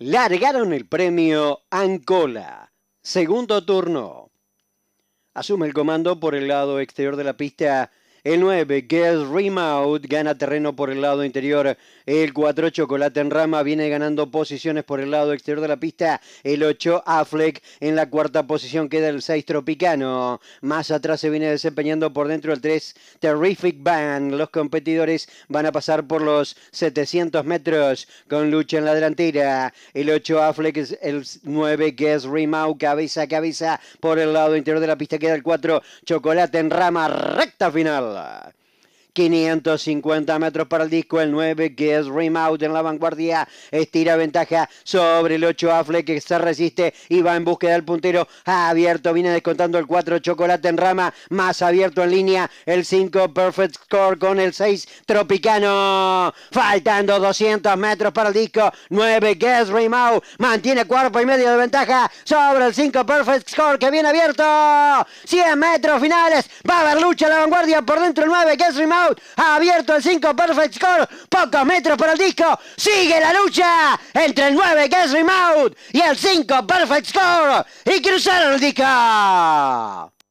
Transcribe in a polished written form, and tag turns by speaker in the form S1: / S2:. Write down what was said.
S1: Largaron el premio Ancola. Segundo turno. Asume el comando por el lado exterior de la pista. El 9, Guess Remote, gana terreno por el lado interior. El 4, Chocolate en Rama, viene ganando posiciones por el lado exterior de la pista. El 8, Affleck, en la cuarta posición queda el 6, Tropicano. Más atrás se viene desempeñando por dentro el 3, Terrific Band. Los competidores van a pasar por los 700 metros con lucha en la delantera. El 8, Affleck, el 9, Guess Remote, cabeza a cabeza por el lado interior de la pista queda el 4, Chocolate en Rama, recta final. 550 metros para el disco, el 9, Guess Remote en la vanguardia, estira ventaja sobre el 8, Affleck, que se resiste y va en búsqueda del puntero, abierto, viene descontando el 4, Chocolate en Rama, más abierto en línea, el 5, Perfect Score con el 6, Tropicano, faltando 200 metros para el disco, 9, Guess Remote, mantiene cuerpo y medio de ventaja sobre el 5, Perfect Score, que viene abierto, 100 metros finales, va a haber lucha en la vanguardia por dentro el 9, Guess Remote, ha abierto el 5, Perfect Score, pocos metros para el disco, sigue la lucha entre el 9, Guess Remote, y el 5, Perfect Score, y cruzaron el disco.